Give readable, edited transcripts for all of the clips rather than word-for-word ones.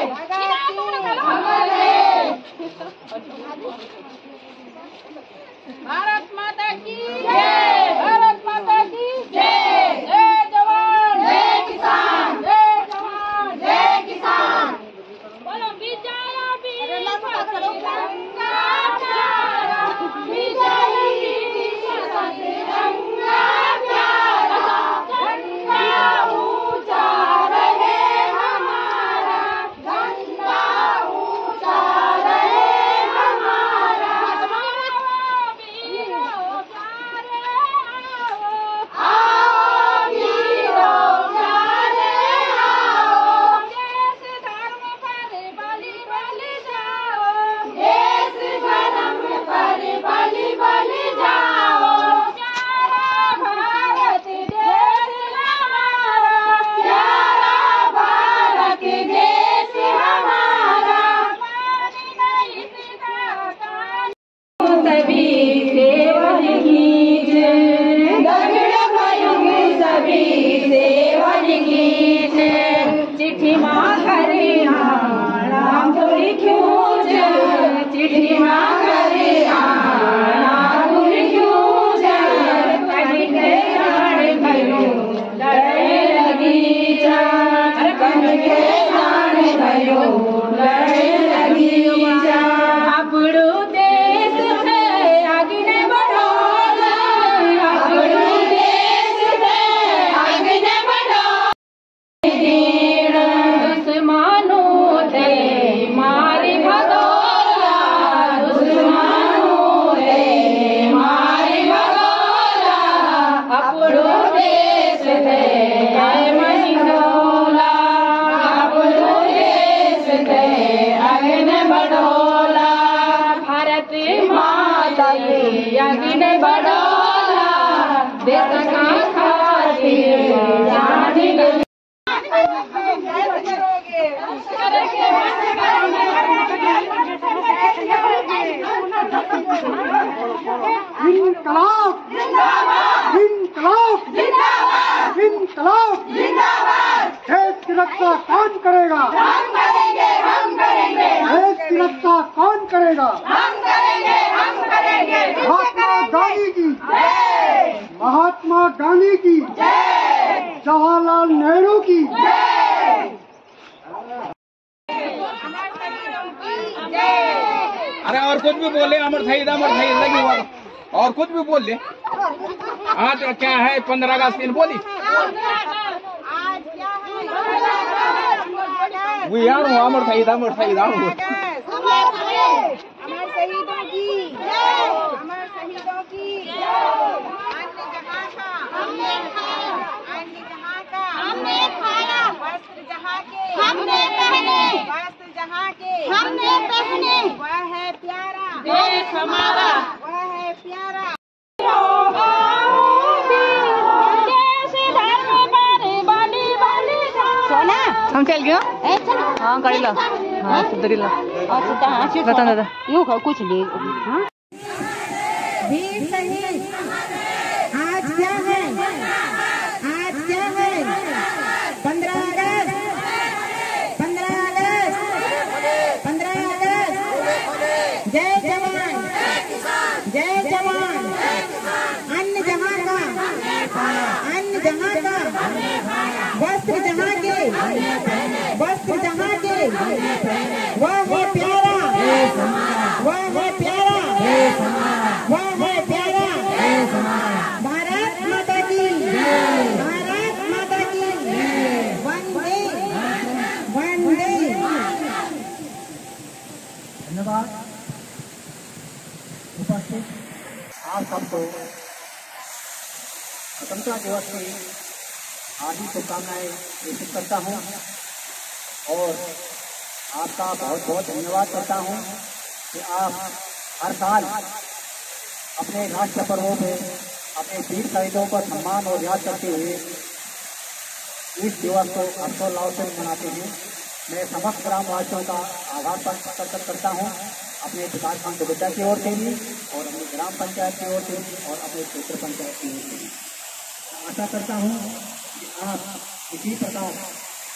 भारत माता की जय, भारत माता की जय। जय जवान जय किसान, जय जवान जय किसान। बोलो विजया वीर तिरंगा प्यारा, विजया वीर तिरंगा प्यारा, झंडा ऊंचा रहे हमारा, झंडा ऊंचा रहे हमारा। वीरों प्यारे आओ, वीरों प्यारे आओ, देश धर्म पर बलि बलि जाओ, देश धर्म पर बलि बलि जाओ। प्यारा भारत देश हमारा, प्यारा भारत देश हमारा। पानी नहीं सीधा कान सभी सेवन कीज, दगड़ कयुग सभी सेवन कीज। चिट्ठी माँ हरियाणा तुरी खूंज, चिट्ठी माँ हरियाणा तुरी खूंज। कहीं के प्राण भयो लड़े लगी जा, कहीं के प्राण भयो लड़े लगी जा। अपड़ू देश में आगे बढ़ोला, अपड़ू देश में आगे बढ़ो। दुश्मनों थे मारी भगोला, दुश्मनों थे मारी भगोला। अपड़ू देश थे आए मनिगोला, अपड़ू देश थे आगे बढ़ोला। भारत माता ये आगे बढ़ोला, देश का खातिर जान गई। इनकलाब जिंदाबाद, इनकलाब जिंदाबाद, इनकलाब जिंदाबाद। देश की रक्षा कौन करेगा? हम करेंगे, हम करेंगे, देश की रक्षा कौन करेगा? हम करेंगे, हम करेंगे। महात्मा गांधी की जय, महात्मा गांधी की जय, जवाहरलाल नेहरू की जय। अरे और कुछ भी बोले, अमर शहीद लगी हुआ, और कुछ भी बोल ले। आज क्या है 15 अगस्त दिन बोली आज क्या है? वो यार अमर शहीद अमर शहीदों की जय, अमर शहीदों की जय। अन्य जहाँ का हमने खाया, अन्य जहाँ का हमने खाया। वस्त्र जहाँ के हमने पहने, वस्त्र जहाँ के हमने पहने। वह है प्यारा देश हमारा, वह है प्यारा। देश धर्म पर बलि बलि जाओ। सोना हम चल गयो। हाँ गाड़ी ला, हाँ सुधरी ला। बता दादा यूँ कुछ ले। वीर शहीद आज क्या है? आज क्या है? 15 अगस्त, 15 अगस्त, 15 अगस्त। जय जवान जय जवान। अन्य जहाँ का, अन्य जहाँ का। वस्त्र जहाँ के, वस्त्र जहाँ के। वह है प्यारा, वह है प्यारा, वह है प्यारा। भारत माता की, भारत माता की। वंदे वंदे। धन्यवाद। उपस्थित आप सबको स्वतंत्रता दिवस की हार्दिक शुभकामनाएं प्रेषित करता हूं और आपका बहुत बहुत धन्यवाद करता हूं कि आप हर साल अपने राष्ट्र पर्वों में अपने वीर शहीदों का सम्मान और याद करते हुए इस दिवस को हर्षोल्लास से मनाते हैं। मैं समस्त ग्रामवासियों का आभार प्रकट करता हूं, अपने विकासखंड दुबग्गा की ओर से भी और अपनी ग्राम पंचायत की ओर से भी और अपने क्षेत्र पंचायत की ओर से भी। आशा करता हूं कि आप इसी प्रकार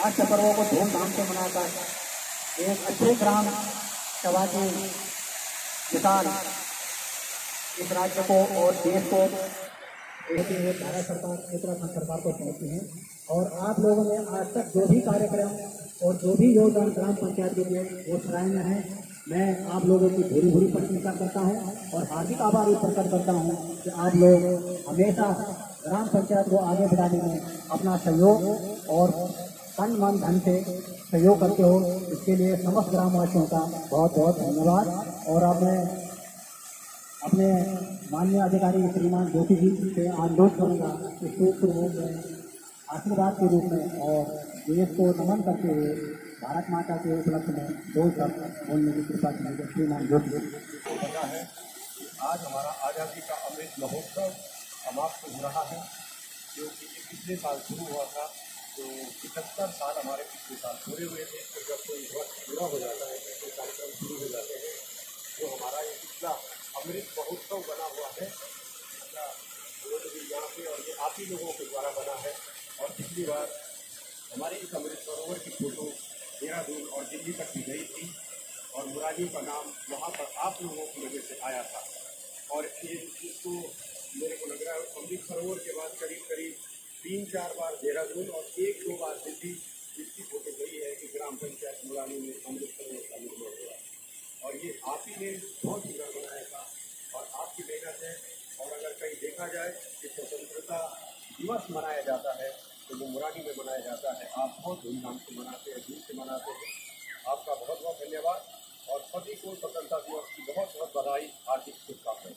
आज पर्वों को धूमधाम से मनाकर एक अच्छे ग्राम सभा की मिसाल इस राज्य को और देश को भारत सरकार उत्तराखंड सरकार को सौंपती है। और आप लोगों ने आज तक जो भी कार्यक्रम और जो भी योगदान ग्राम पंचायत के लिए वो सराहनीय है। मैं आप लोगों की भूरी भूरी प्रशंसा करता हूँ और हार्दिक आभार भी प्रकट करता हूँ कि आप लोग हमेशा ग्राम पंचायत को आगे बढ़ाने में अपना सहयोग और तन मन धन से सहयोग करते हो। इसके लिए समस्त ग्रामवासियों का बहुत बहुत धन्यवाद। और अब मैं अपने माननीय अधिकारी श्रीमान ज्योति जी से अनुरोध करूँगा कि सूक्ष्म रूप में आशीर्वाद के रूप में और देश को नमन करते हुए भारत माता के उपलक्ष्य में 2 शब्द बोलने की कृपा कीजिए। श्रीमान ज्योति पता है आज हमारा आज़ादी का अमृत महोत्सव समाप्त हो रहा है, जो कि पिछले साल शुरू हुआ था। तो 75 साल हमारे पिछले साल पूरे हुए थे। तो जब कोई वक्त पूरा हो जाता है, ऐसे कार्यक्रम शुरू हो जाते हैं, तो हमारा ये पिछला अमृत महोत्सव बना हुआ है रोड भी यहाँ पे, और ये आप ही लोगों के द्वारा बना है। और पिछली बार हमारे इस अमृत सरोवर की फोटो देहरादून और दिल्ली तक भी गई थी और मुरारी का नाम वहाँ पर आप लोगों की वजह से आया था। और इसको मेरे को लग रहा है अमृत सरोवर के बाद करीब करीब 3-4 बार देहरादून और 1-2 बार दिल्ली जिसकी फोटो गई है कि ग्राम पंचायत मुरारी में अमृत सरोवर का निर्माण हुआ। और ये आप ही ने बहुत सुंदर बनाया था और आपकी मेहनत है। और अगर कहीं देखा जाए कि स्वतंत्रता दिवस मनाया जाता है तो वो मुरारी में मनाया जाता है। आप बहुत धूमधाम से मनाते हैं, दिल से मनाते हैं। आपका बहुत बहुत धन्यवाद और सभी को स्वतंत्रता दिवस की बहुत बहुत बधाई, हार्दिक शुभकामनाएं।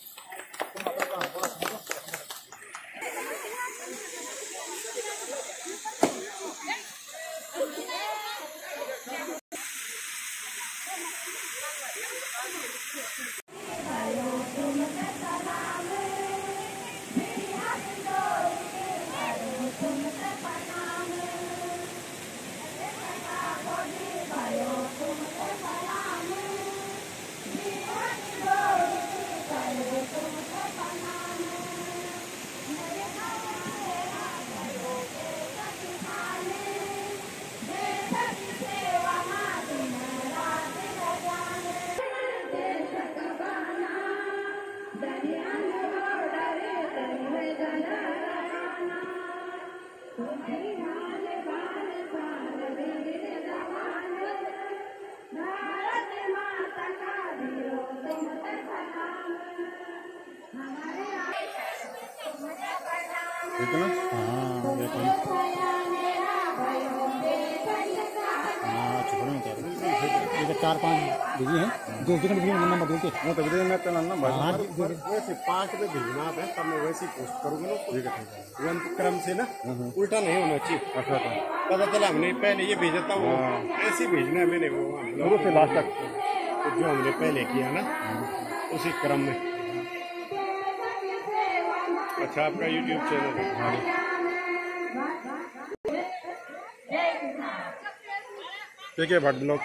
इतना हाँ देखो ये 4-5 बिजी हैं जो जिकन बिजी नंबर बोल के वो तो बिजी में तो नंबर हां वैसे 5 पे भेजना है तब मैं वैसे पोस्ट करूंगा ना। ठीक है, वन क्रम से ना उल्टा नहीं होना चाहिए। अच्छा पता चला हमने पहले ये भेजा था वो ऐसे भेजना है मैंने वो शुरू से लास्ट तक तो जो हमने पहले किया ना उसी क्रम में। अच्छा आपका YouTube चैनल है? ठीक है भट्ट ब्लॉग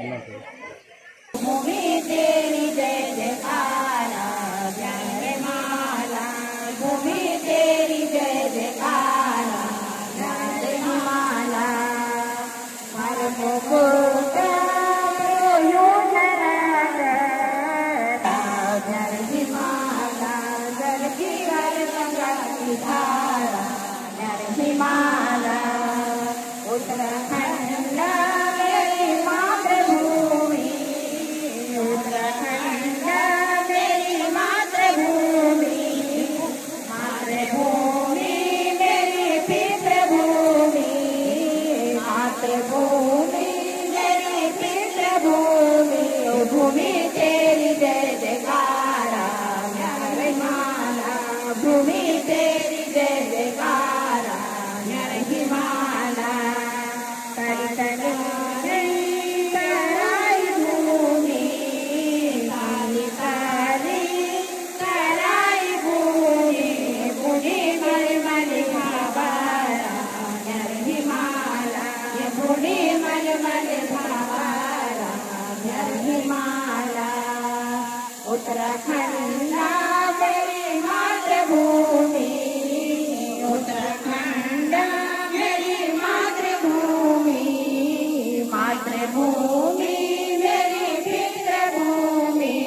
भूमि तेरी जय जयकारा जय माला, भूमि तेरी जय जयकारा जय माला। हर मुकुट जय माला, जल की हर गंगा की धारा जय माला। उत्तराखंड भूमि तेरी जय जयकारा जय माला, भूमि तेरी जय जयकारा जय माला। कराई भूमि काली काली कराई भूमि, भूमि मलमल भावारा जय माला, भूमि मलमल भावारा जय माला। उत्तराखंड मेरी मातृभूमि, उत्तराखंड मेरी मातृभूमि। मातृभूमि मेरी पितृभूमि,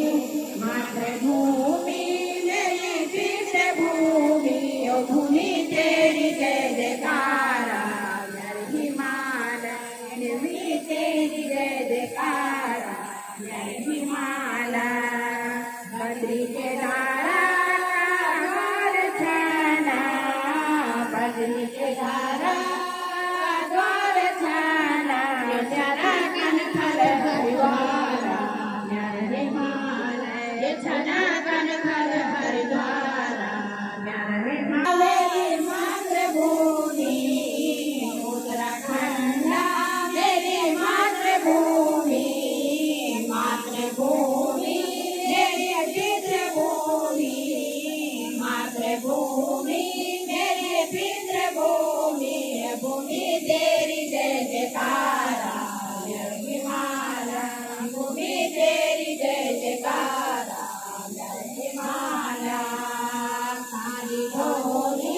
मातृभूमि मेरी पितृभूमि, ओ भूमि तेरी जय जयकारा, जय हिमालय भूमि तेरी जय जयकारा, जय हिमालय। बद्री के धारा द्वार छाना, बद्री के धारा द्वार छाना, जरा कन फल हरिद्वारा, जय हिमालय छना कन फल हरिद्वारा, जय हिमालय। मातृभूमि उत्तराखंड मेरी मातृभूमि, मातृभूमि मेरी पितृभूमि, मातृभूमि मेरी पितृभूमि, भूमि तेरी जय जयकारा, जय हिमालय भूमि तेरी जय जयकारा, जय हिमालय। सारी धोनी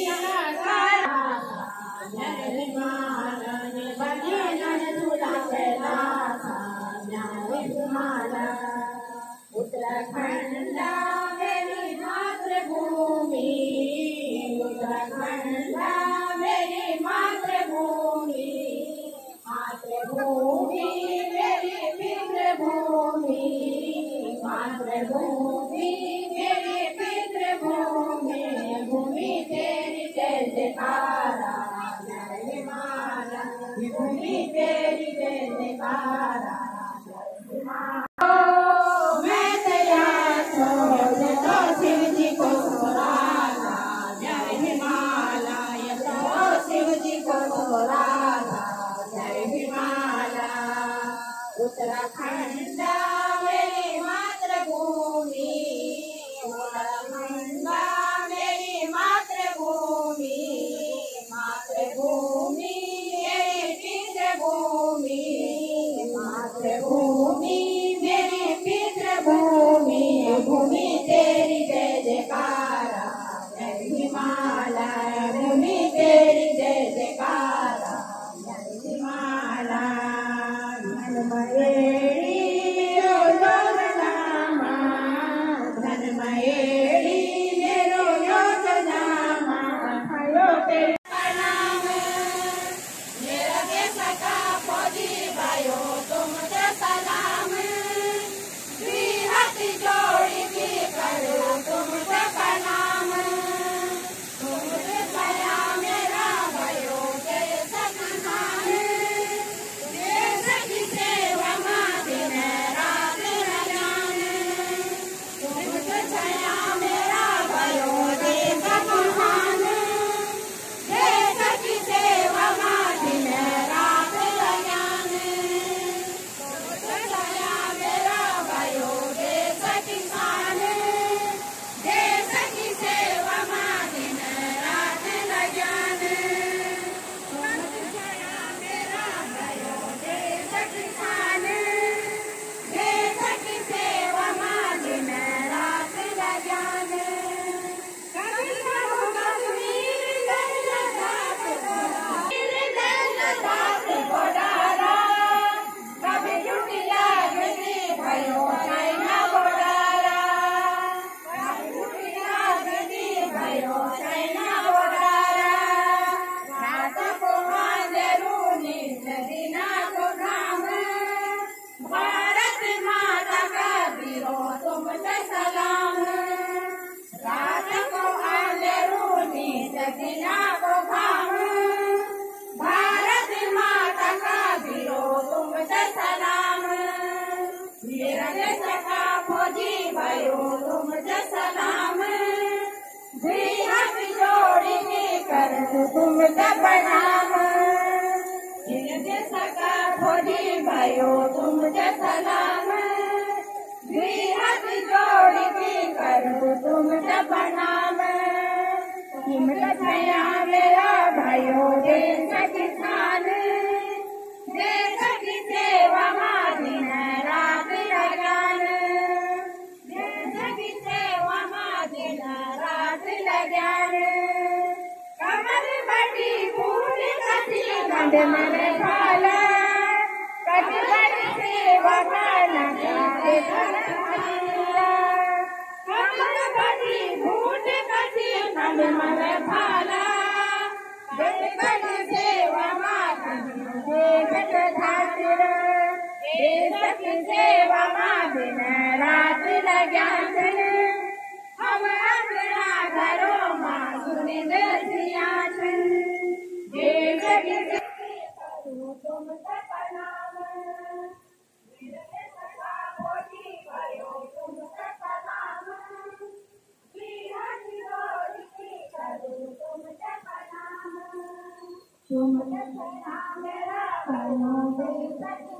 जय हिमालय बने नन झूला कैलासा, जय हिमालय। उत्तराखंड मेरी मातृभूमि, उत्तराखंड मेरी मातृभूमि, मातृभूमि मेरी पितृभूमि, मातृभूमि मेरी पितृभूमि, भूमि तेरी जय जयकारा, जय हिमालय भूमि तेरी जय जयकारा, जय हिमालय। मैं तैयार तो शिव जी को सोराला, जय हिमालय तो शिव जी को सोराला, जय हिमालय। उत्तराखंड मेरी मातृभूमि, उत्तराखंड मेरी मातृभूमि, मातृभूमि मेरी पितृभूमि, मातृभूमि मेरी पितृभूमि, भूमि तेरी जय जयकारा, जय हिमालय भूमि तेरी जय जयकारा, जय हिमालय। धनमयेरी ओ योगनामा, धनमयेरी मेरो योगनामा, भयो तेरे प्रणाम। मेरा देश का फौजी भाइयों तुमसे सलाम, द्वि हाथ जोड़ के करो तुमसे प्रणाम। तुमसे सया मेरा भाइयों देश महान, देश की सेवा में दिन रात लगान। तुमसे सया मेरा भाइयों देश महान, देश की सेवा में दिन रात लगान। तुमसे सया मेरा भाइयों देश किसान, देश की सेवा में दिन रात लगान। तुमसे सया मेरा भाइयों देश किसान, देश की सेवा में दिन रात लगान। कभी करो कश्मीर लद्दाख घोड़ारा, कभी लुटिया गई भयो चाइना घोड़ारा, कभी लुटिया गई भयो चाइना घोड़ारा। रात को अंधेरूनी नदीना को घाम, भारत माता का वीरो तुमसे सलाम। रात को अंधेरूनी नदीना को घाम, भारत माता का वीरो तुमसे सलाम। मेरा देश का फौजी भाइयों तुमसे सलाम, द्वि हाथ जोड़ के करूं तुमसे प्रणाम। मेरे देश का फौजी भाइयों तुमसे सलाम, द्वि हाथ जोड़ के करूं तुमसे प्रणाम। हिम्मत भैया मेरा भाइयों देश किसान, देश की सेवा में दिन रात लगान। देश की सेवा में दिन रात लगान। कमर बड़ी फूल कसी गंध में भाला, सेवा में दिन रात लग्या छन हम अपना घरों में सुनि दसिया छन हे जगत करो तुम प्रणाम तुम